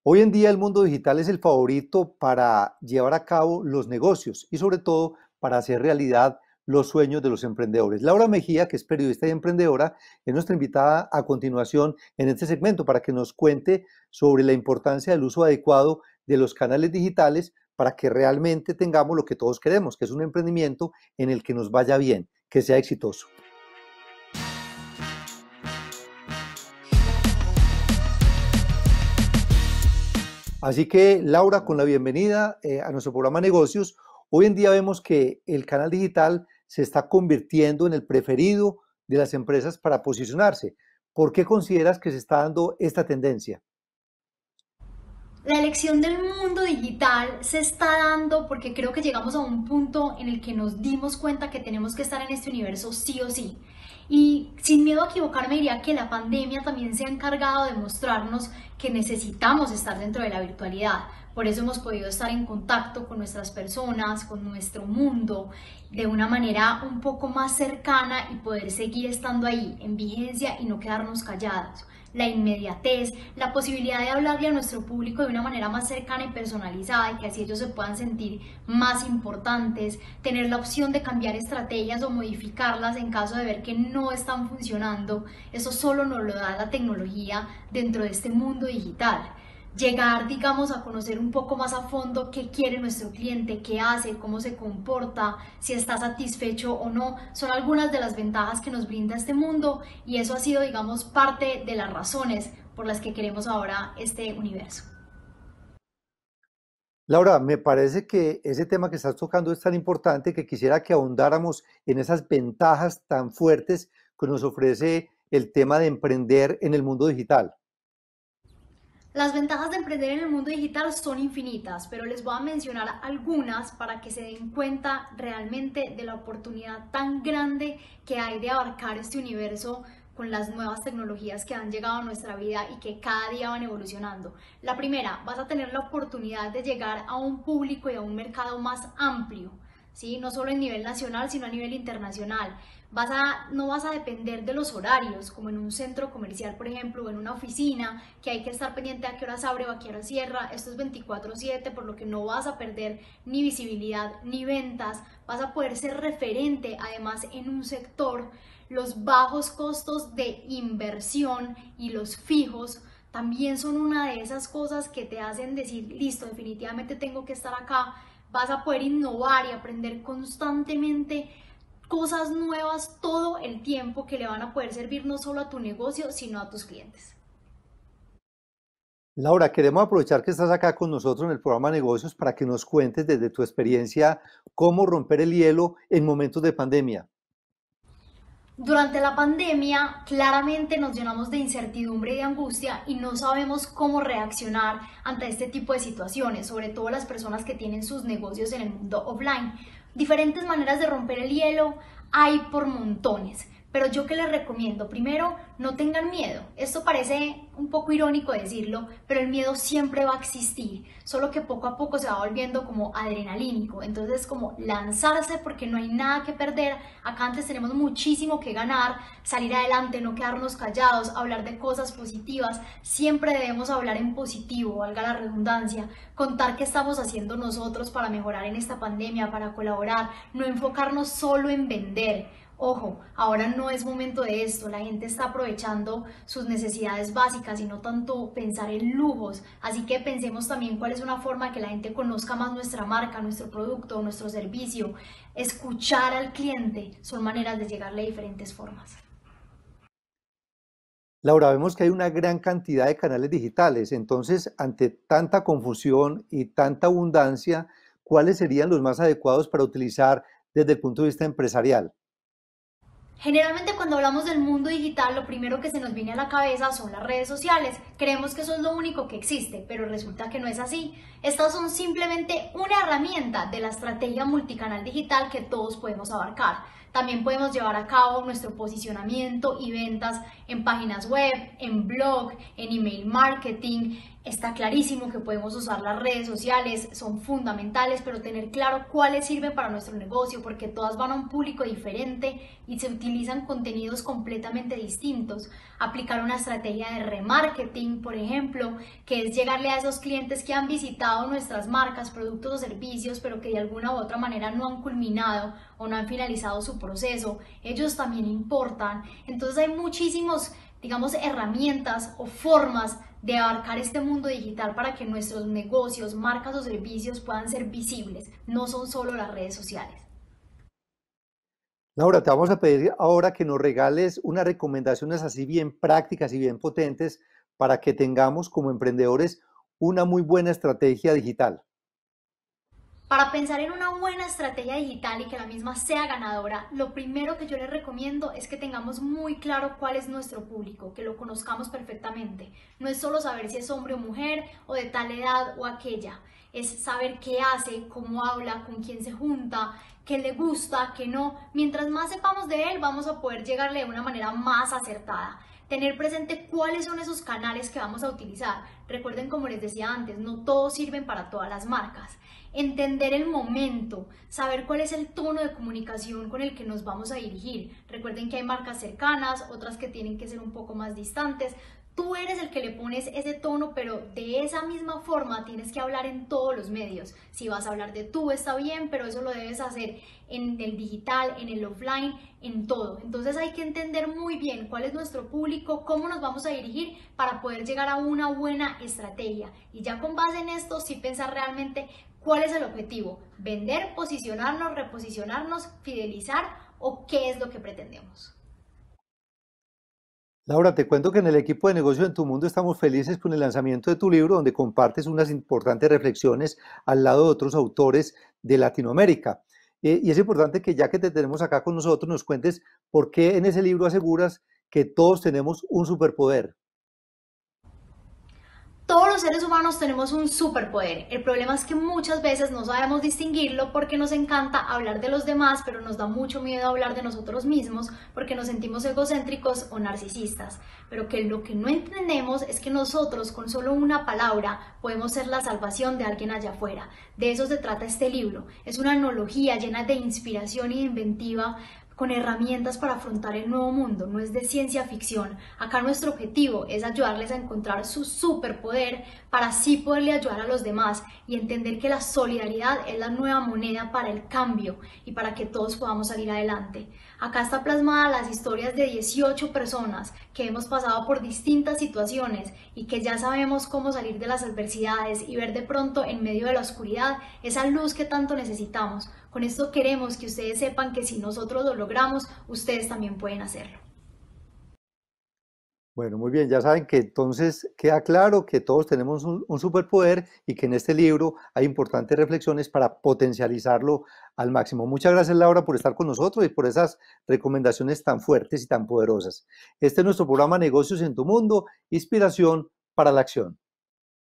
Hoy en día el mundo digital es el favorito para llevar a cabo los negocios y sobre todo para hacer realidad los sueños de los emprendedores. Laura Mejía, que es periodista y emprendedora, es nuestra invitada a continuación en este segmento para que nos cuente sobre la importancia del uso adecuado de los canales digitales para que realmente tengamos lo que todos queremos, que es un emprendimiento en el que nos vaya bien, que sea exitoso. Así que, Laura, con la bienvenida a nuestro programa Negocios, hoy en día vemos que el canal digital se está convirtiendo en el preferido de las empresas para posicionarse. ¿Por qué consideras que se está dando esta tendencia? La elección del mundo digital se está dando porque creo que llegamos a un punto en el que nos dimos cuenta que tenemos que estar en este universo sí o sí. Y sin miedo a equivocarme diría que la pandemia también se ha encargado de mostrarnos que necesitamos estar dentro de la virtualidad. Por eso hemos podido estar en contacto con nuestras personas, con nuestro mundo, de una manera un poco más cercana y poder seguir estando ahí en vigencia y no quedarnos callados. La inmediatez, la posibilidad de hablarle a nuestro público de una manera más cercana y personalizada y que así ellos se puedan sentir más importantes, tener la opción de cambiar estrategias o modificarlas en caso de ver que no están funcionando, eso solo nos lo da la tecnología dentro de este mundo digital. Llegar, digamos, a conocer un poco más a fondo qué quiere nuestro cliente, qué hace, cómo se comporta, si está satisfecho o no, son algunas de las ventajas que nos brinda este mundo y eso ha sido, digamos, parte de las razones por las que queremos ahora este universo. Laura, me parece que ese tema que estás tocando es tan importante que quisiera que ahondáramos en esas ventajas tan fuertes que nos ofrece el tema de emprender en el mundo digital. Las ventajas de emprender en el mundo digital son infinitas, pero les voy a mencionar algunas para que se den cuenta realmente de la oportunidad tan grande que hay de abarcar este universo con las nuevas tecnologías que han llegado a nuestra vida y que cada día van evolucionando. La primera, vas a tener la oportunidad de llegar a un público y a un mercado más amplio. ¿Sí? No solo a nivel nacional, sino a nivel internacional. No vas a depender de los horarios, como en un centro comercial, por ejemplo, o en una oficina, que hay que estar pendiente a qué horas abre o a qué horas cierra. Esto es 24/7, por lo que no vas a perder ni visibilidad ni ventas. Vas a poder ser referente, además, en un sector. Los bajos costos de inversión y los fijos también son una de esas cosas que te hacen decir, listo, definitivamente tengo que estar acá. Vas a poder innovar y aprender constantemente cosas nuevas todo el tiempo que le van a poder servir no solo a tu negocio, sino a tus clientes. Laura, queremos aprovechar que estás acá con nosotros en el programa Negocios para que nos cuentes desde tu experiencia cómo romper el hielo en momentos de pandemia. Durante la pandemia, claramente nos llenamos de incertidumbre y de angustia y no sabemos cómo reaccionar ante este tipo de situaciones, sobre todo las personas que tienen sus negocios en el mundo offline. Diferentes maneras de romper el hielo hay por montones, pero yo que les recomiendo, primero, no tengan miedo. Esto parece un poco irónico decirlo, pero el miedo siempre va a existir, solo que poco a poco se va volviendo como adrenalínico. Entonces, como lanzarse porque no hay nada que perder. Acá antes tenemos muchísimo que ganar, salir adelante, no quedarnos callados, hablar de cosas positivas. Siempre debemos hablar en positivo, valga la redundancia, contar qué estamos haciendo nosotros para mejorar en esta pandemia, para colaborar, no enfocarnos solo en vender. Ojo, ahora no es momento de esto, la gente está aprovechando sus necesidades básicas y no tanto pensar en lujos, así que pensemos también cuál es una forma que la gente conozca más nuestra marca, nuestro producto, nuestro servicio. Escuchar al cliente son maneras de llegarle de diferentes formas. Laura, vemos que hay una gran cantidad de canales digitales, entonces, ante tanta confusión y tanta abundancia, ¿cuáles serían los más adecuados para utilizar desde el punto de vista empresarial? Generalmente cuando hablamos del mundo digital, lo primero que se nos viene a la cabeza son las redes sociales. Creemos que eso es lo único que existe, pero resulta que no es así. Estas son simplemente una herramienta de la estrategia multicanal digital que todos podemos abarcar. También podemos llevar a cabo nuestro posicionamiento y ventas en páginas web, en blog, en email marketing. Está clarísimo que podemos usar las redes sociales, son fundamentales, pero tener claro cuáles sirven para nuestro negocio, porque todas van a un público diferente y se utilizan contenidos completamente distintos. Aplicar una estrategia de remarketing, por ejemplo, que es llegarle a esos clientes que han visitado nuestras marcas, productos o servicios, pero que de alguna u otra manera no han culminado o no han finalizado su proceso. Ellos también importan. Entonces hay muchísimos, digamos, herramientas o formas de abarcar este mundo digital para que nuestros negocios, marcas o servicios puedan ser visibles. No son solo las redes sociales. Laura, te vamos a pedir ahora que nos regales unas recomendaciones así bien prácticas y bien potentes para que tengamos como emprendedores una muy buena estrategia digital. Para pensar en una buena estrategia digital y que la misma sea ganadora, lo primero que yo les recomiendo es que tengamos muy claro cuál es nuestro público, que lo conozcamos perfectamente. No es solo saber si es hombre o mujer o de tal edad o aquella, es saber qué hace, cómo habla, con quién se junta, qué le gusta, qué no. Mientras más sepamos de él, vamos a poder llegarle de una manera más acertada. Tener presente cuáles son esos canales que vamos a utilizar. Recuerden, como les decía antes, no todos sirven para todas las marcas. Entender el momento, saber cuál es el tono de comunicación con el que nos vamos a dirigir. Recuerden que hay marcas cercanas, otras que tienen que ser un poco más distantes. Tú eres el que le pones ese tono, pero de esa misma forma tienes que hablar en todos los medios. Si vas a hablar de tú, está bien, pero eso lo debes hacer en el digital, en el offline, en todo. Entonces hay que entender muy bien cuál es nuestro público, cómo nos vamos a dirigir para poder llegar a una buena estrategia. Y ya con base en esto, sí pensar realmente cuál es el objetivo. Vender, posicionarnos, reposicionarnos, fidelizar o qué es lo que pretendemos. Laura, te cuento que en el equipo de negocios en tu mundo estamos felices con el lanzamiento de tu libro, donde compartes unas importantes reflexiones al lado de otros autores de Latinoamérica. Y es importante que ya que te tenemos acá con nosotros, nos cuentes por qué en ese libro aseguras que todos tenemos un superpoder. Todos los seres humanos tenemos un superpoder. El problema es que muchas veces no sabemos distinguirlo porque nos encanta hablar de los demás, pero nos da mucho miedo hablar de nosotros mismos porque nos sentimos egocéntricos o narcisistas. Pero que lo que no entendemos es que nosotros con solo una palabra podemos ser la salvación de alguien allá afuera. De eso se trata este libro. Es una analogía llena de inspiración y de inventiva, con herramientas para afrontar el nuevo mundo. No es de ciencia ficción. Acá nuestro objetivo es ayudarles a encontrar su superpoder para así poderle ayudar a los demás y entender que la solidaridad es la nueva moneda para el cambio y para que todos podamos salir adelante. Acá está plasmada las historias de 18 personas que hemos pasado por distintas situaciones y que ya sabemos cómo salir de las adversidades y ver de pronto en medio de la oscuridad esa luz que tanto necesitamos. Con esto queremos que ustedes sepan que si nosotros lo logramos, ustedes también pueden hacerlo. Bueno, muy bien, ya saben que entonces queda claro que todos tenemos un superpoder y que en este libro hay importantes reflexiones para potencializarlo al máximo. Muchas gracias, Laura, por estar con nosotros y por esas recomendaciones tan fuertes y tan poderosas. Este es nuestro programa Negocios en tu Mundo, inspiración para la acción.